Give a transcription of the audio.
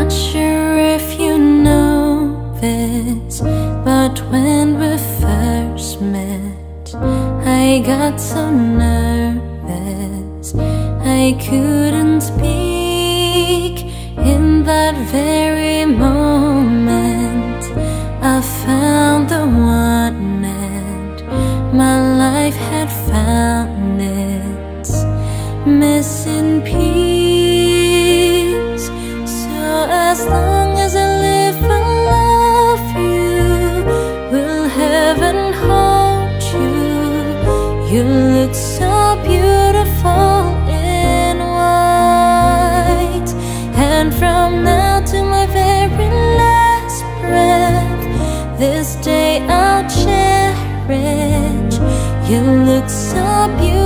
not sure if you know this, but when we first met, I got so nervous I couldn't speak. In that very moment I found the one, and my life had found its missing piece. So as long as I live, I'll love you, will heaven hold you. You look so beautiful in white, and from now to my very last breath, this day I'll cherish. You look so beautiful